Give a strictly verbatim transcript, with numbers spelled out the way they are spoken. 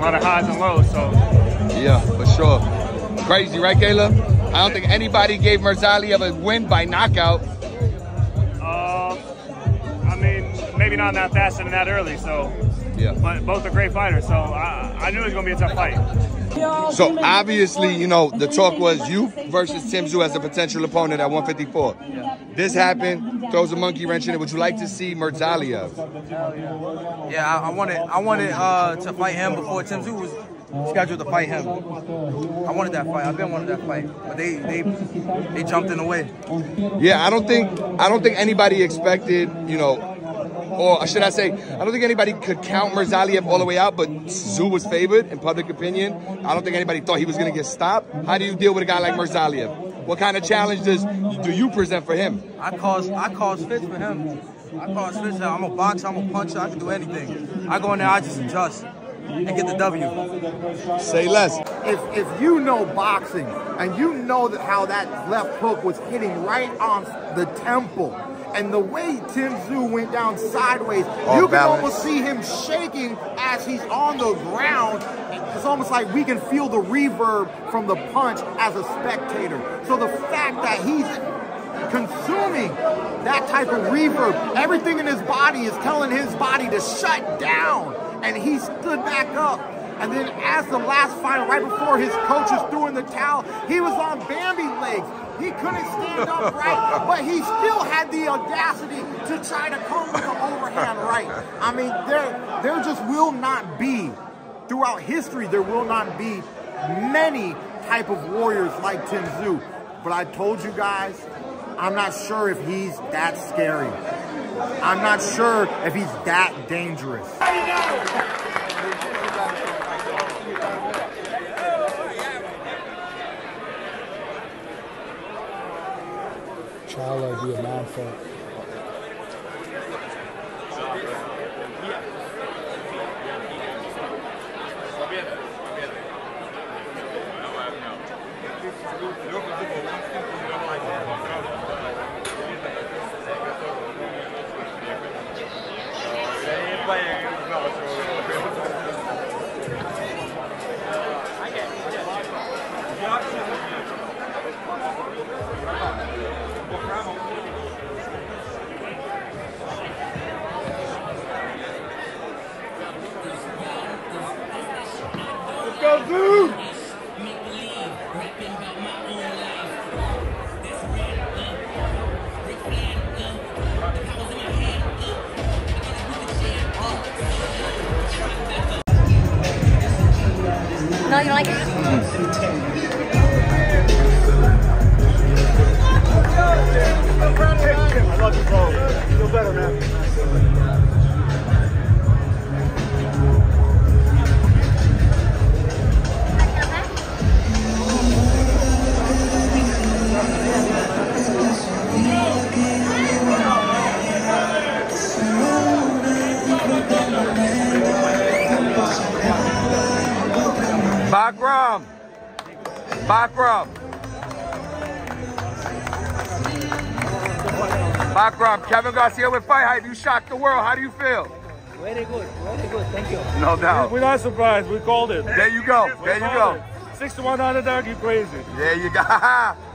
lot of highs and lows. So yeah, for sure. Crazy, right, Caleb? I don't think anybody gave Merzaliev a win by knockout. Uh, I mean, maybe not that fast and that early. So yeah, but both are great fighters. So I, I knew it was going to be a tough fight. So obviously, you know, the talk was you versus Tim Tszyu as a potential opponent at one fifty-four. Yeah. This happened, throws a monkey wrench in it. Would you like to see Merzaliev? Yeah, I, I wanted, I wanted uh, to fight him before Tim Tszyu was scheduled to fight him. I wanted that fight. I've been wanting that fight, but they, they, they jumped in the way. Yeah, I don't think, I don't think anybody expected, you know. Or should I say, I don't think anybody could count Merzaliev all the way out, but Tszyu was favored in public opinion. I don't think anybody thought he was going to get stopped. How do you deal with a guy like Merzaliev? What kind of challenge does do you present for him? I cause I cause fits for him. I cause fits. I'm a boxer. I'm a puncher. I can do anything. I go in there. I just adjust and get the W. Say less. If if you know boxing and you know that how that left hook was hitting right on the temple. And the way Tim Tszyu went down sideways, All you can balance. almost see him shaking as he's on the ground. It's almost like we can feel the reverb from the punch as a spectator. So the fact that he's consuming that type of reverb, everything in his body is telling his body to shut down. And he stood back up. And then as the last final, right before his coaches threw in the towel, he was on Bambi legs. He couldn't stand up right, but he still had the audacity to try to come with the overhand right. I mean, there, there just will not be, throughout history, there will not be many type of warriors like Tim Tszyu. But I told you guys, I'm not sure if he's that scary. I'm not sure if he's that dangerous. Charlo be a man for it. Go, dude! No, you don't like it? I love you both. Feel better, man. Bakram. Bakram. Bakram. Kevin Garcia with Fight Hype. You shocked the world. How do you feel? Very good. Very good. Thank you. No doubt. We're not surprised. We called it. There you go. There you go. Six to one underdog. You crazy? There you go.